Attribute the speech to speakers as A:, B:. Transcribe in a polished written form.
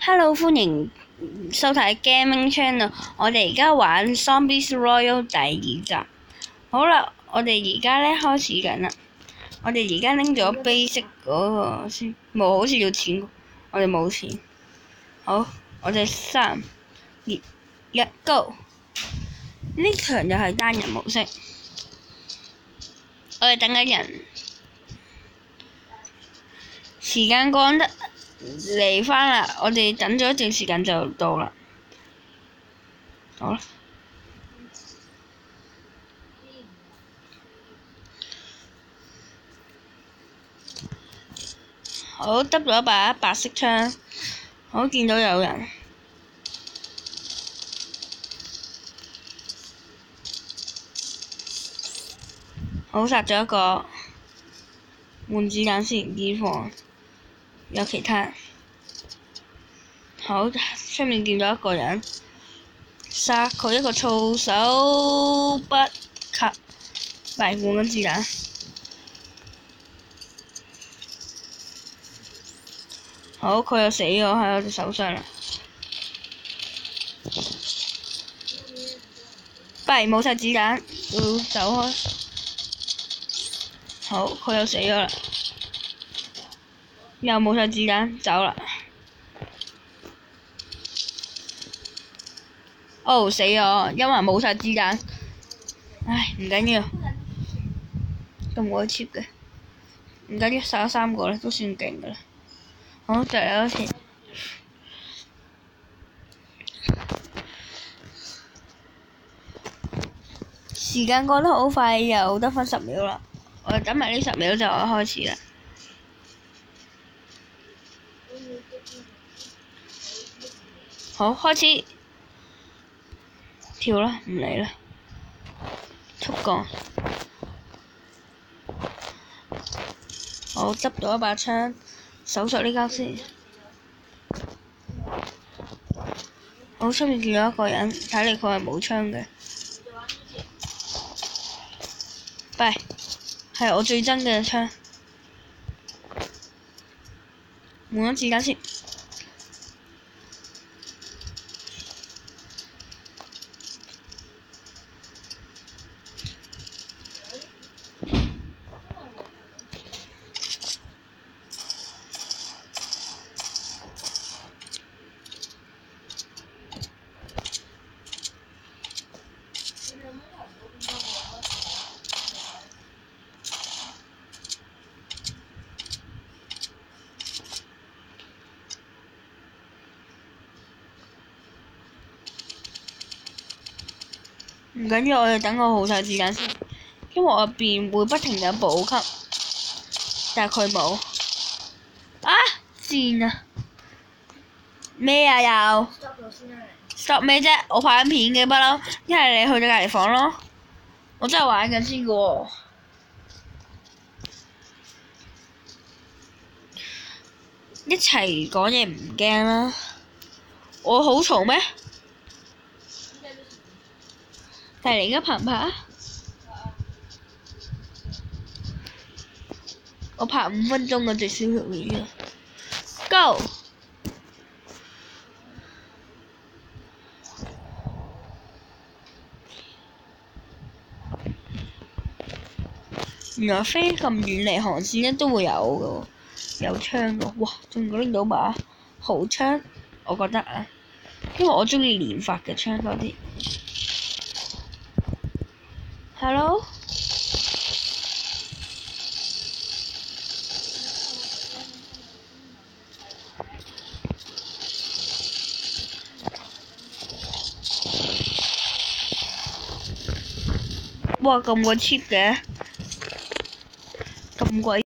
A: Hello，歡迎收睇 Gaming Channel。我哋而家玩《Zombies Royal》第2集。好啦，我哋而家咧開始緊啦。我哋而家拎咗 basic 嗰個先，冇好似要錢，我哋冇錢。好，我哋3、2、1 ，Go！ 呢場又係單人模式。我哋等緊人，時間趕得嚟返啦！我哋等咗一段時間就到啦。好啦，好得咗一把白色槍，我見到有人。好，殺咗一個，換子彈先，以防有其他人。好，出面見到一個人，殺佢一個措手不及，換緊子彈。好，佢又死咗喺我隻手上啦。冇晒子彈，要走開。好，佢又死咗啦，又冇晒子彈，走啦。哦，死咗，因為冇晒子彈。唉，唔緊要，咁鬼 cheap 嘅，唔緊要，殺咗3個咧，都算勁噶啦。好，就有一次。時間過得好快，又得返10秒啦。我哋等埋呢10秒就開始啦。好，開始跳啦，唔理啦，速降。好，執到一把槍，搜索呢間先。好，出面見到一個人，睇嚟佢係冇槍嘅。係我最憎嘅槍。換咗子彈先。唔緊要，我哋等我耗晒子彈先，因為我入邊會不停有補給，但係佢冇。啊！賤啊！咩啊又 ？stop 咩啫？我拍緊片嘅不嬲，一係你去咗隔離房咯。我真係玩緊先嘅喎。一齊講嘢唔驚啦。我好嘈咩？但係你而家拍唔拍？我拍5分鐘嘅最少條片啊 ！Go！ 原來飛咁遠離航線咧都會有嘅喎，有槍嘅，哇！仲拎到把豪槍，我覺得啊，因為我中意連發嘅槍多啲。Hello？ 哇！咁鬼 cheap 嘅，咁鬼〜